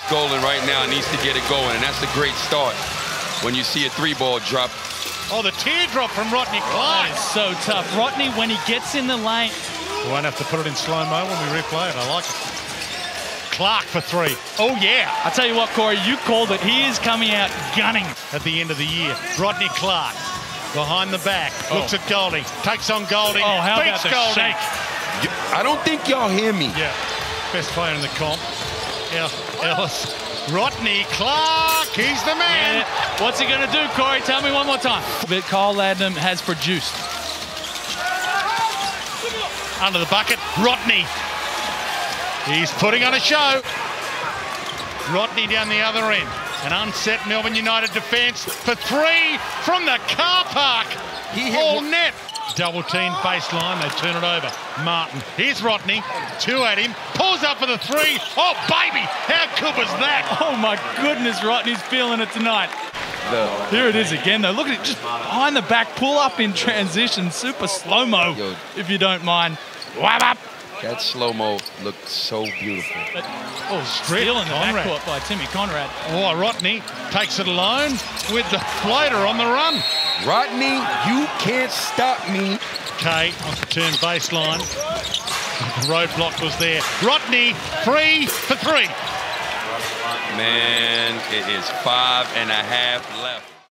Golden right now needs to get it going, and that's a great start when you see a 3-ball drop. Oh, the teardrop from Rotnei Clarke. That is so tough. Rotnei, when he gets in the lane. We won't have to put it in slow-mo when we replay it. I like it. Clarke for 3. Oh, yeah. I tell you what, Corey, you called it. He is coming out gunning. At the end of the year, Rotnei Clarke behind the back, looks at Golding, takes on Golding, Oh, how beats about the Golding. shake? I don't think y'all hear me. Yeah, best player in the comp. Ellis. Rotnei Clarke, he's the man. Yeah. What's he going to do, Corey? Tell me one more time. That Kyle Ladnam has produced. Under the bucket, Rotnei. He's putting on a show. Rotnei down the other end. An unset Melbourne United defence for 3 from the car park. All net. Double team baseline, they turn it over. Martin, here's Rotnei, 2 at him, pulls up for the 3. Oh, baby, how good was that? Oh, my goodness, Rotney's feeling it tonight. Here it is again, though. Look at it, just behind the back, pull up in transition, super slow-mo, if you don't mind. Whap up. That slow-mo looked so beautiful. But, steal in the backcourt by Timmy Conrad. Oh, Rotnei takes it alone with the floater on the run. Rotnei, you can't stop me. Kay on the turn baseline. The roadblock was there. Rotnei, 3 for 3. Man, it is 5.5 left.